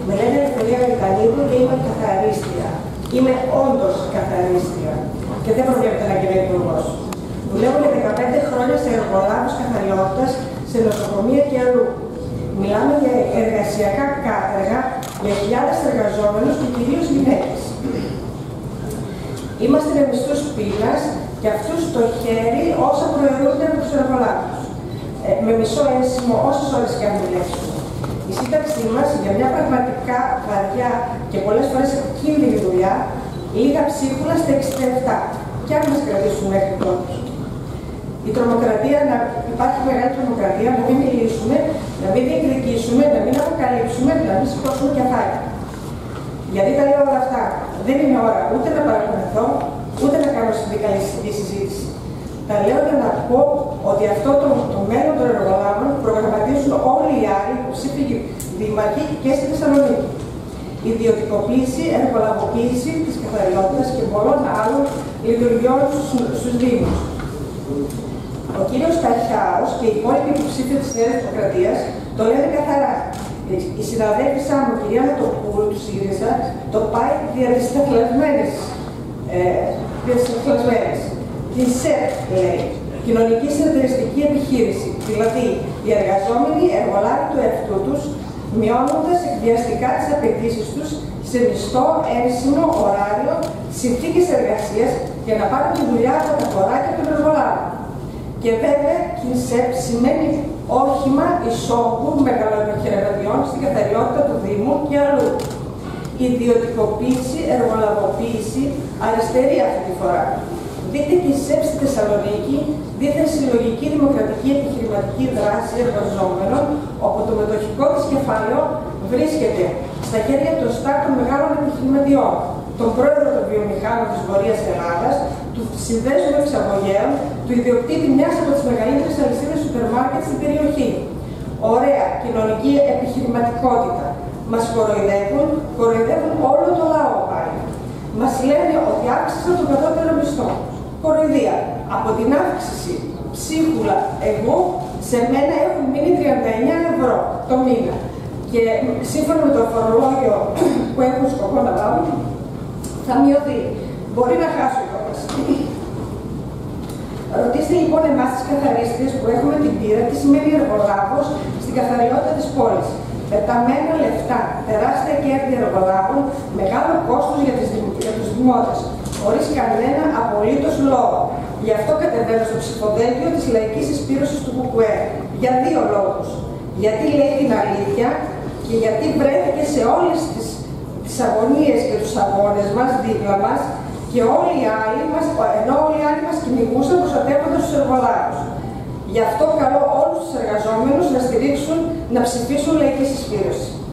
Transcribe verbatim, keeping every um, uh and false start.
Με λένε Ελευθερία Γρικανίδου και είμαι καθαρίστρια. Είμαι όντως καθαρίστρια και δεν προβλέπεται να γίνω υπουργός. Δουλεύω για δεκαπέντε χρόνια σε εργολάβους καθαριότητας, σε νοσοκομεία και αλλού. Μιλάμε για εργασιακά κάτεργα για χιλιάδες εργαζόμενους και κυρίως γυναίκες. Είμαστε με μισθούς πείνας και αυτούς στο χέρι όσα προαιρούνται από τους εργολάβους. Ε, με μισό ένσημο όσες ώρες και αν δουλέψουμε. Η σύνταξή μας για μια πραγματικά βαριά και πολλές φορές επικίνδυνη δουλειά, λίγα ψίχουλα στα εξήντα επτά. Και αν μας κρατήσουν μέχρι τότε. Η τρομοκρατία, να υπάρχει μεγάλη τρομοκρατία, να μην μιλήσουμε, να μην διεκδικήσουμε, να μην αποκαλύψουμε, να μην σηκώσουμε κεφάλια. Γιατί τα λέω όλα αυτά. Δεν είναι ώρα ούτε να παρακολουθώ, ούτε να κάνω συνδικαλιστική συζήτηση. Τα λέω για να πω ότι αυτό το, το μέλλον των εργολάβων προγραμματίζουν όλοι οι άλλοι υποψήφοι δήμαρχοι και στη Θεσσαλονίκη. Η ιδιωτικοποίηση, εργολαβοποίηση της καθαριότητας και πολλών άλλων λειτουργιών στους Δήμους. Ο κύριος Ταχιάος και οι υπόλοιποι υποψήφοι της Νέας Δημοκρατίας το λένε καθαρά. Η συναδέλφισά μου, κυρία Νατοπούλου του ΣΥΡΙΖΑ, το πάει δια τις τεφλασμένες. Την ΣΕΠ, λέει, κοινωνική συνεταιριστική επιχείρηση. Δηλαδή, οι εργαζόμενοι εργολάβοι του εαυτού τους, μειώνοντας εκβιαστικά τις απαιτήσεις τους σε μισθό, ένσημο, ωράριο, συνθήκες εργασίας για να πάρουν τη δουλειά από τα χωράκια των εργολάβων. Και βέβαια, η ΣΕΠ σημαίνει όχημα εισόγκου μεγαλοεπιχειρηματιών στην καθαριότητα του Δήμου και αλλού. Ιδιωτικοποίηση, εργολαβοποίηση, αριστερή αυτή τη φορά. Δείτε και η ΣΕΠ στη Θεσσαλονίκη, δίθεν συλλογική δημοκρατική επιχειρηματική δράση εργαζόμενων, όπου το μετοχικό της κεφάλαιο βρίσκεται στα χέρια των ΣΤΑΚ των μεγάλων επιχειρηματιών, τον πρόεδρο των βιομηχάνων της Βορείας Ελλάδας, του συνδέσμου εξαγωγέων, του ιδιοκτήτη μιας από τις μεγαλύτερες αλυσίδες σούπερ μάρκετ στην περιοχή. Ωραία κοινωνική επιχειρηματικότητα. Μας κοροϊδεύουν, κοροϊδεύουν όλο το λαό πάλι. Μας λένε ότι αύξησαν τον κατώτερο μισθό. Κοροϊδία. Από την αύξηση ψίχουλα εγώ, σε μένα έχουν μείνει τριάντα εννέα ευρώ το μήνα. Και σύμφωνα με το φορολόγιο που έχουν σκοπό να βάλουν, θα μειωθεί. Μπορεί να χάσω κιόλας. Ρωτήστε λοιπόν εμάς τις καθαρίστριες που έχουμε την πείρα τι σημαίνει εργολάβος στην καθαριότητα της πόλης. Πεταμένα λεφτά, τεράστια κέρδη εργολάβων, μεγάλο κόστος για, για τους δημότες, χωρίς κανένα απολύτως λόγο. Γι' αυτό κατεβαίνω στο ψηφοδέλτιο της λαϊκής συσπήρωσης του ΚΚΕ. Για δύο λόγους. Γιατί λέει την αλήθεια και γιατί βρέθηκε σε όλες τις, τις αγωνίες και τους αγώνες μας, δίπλα μας, και όλοι οι άλλοι μας, ενώ όλοι οι άλλοι μας κυνηγούσαν προστατεύοντας τους εργολάβους. Γι' αυτό καλώ όλους τους εργαζόμενους να στηρίξουν, να ψηφίσουν λαϊκή συσπήρωση.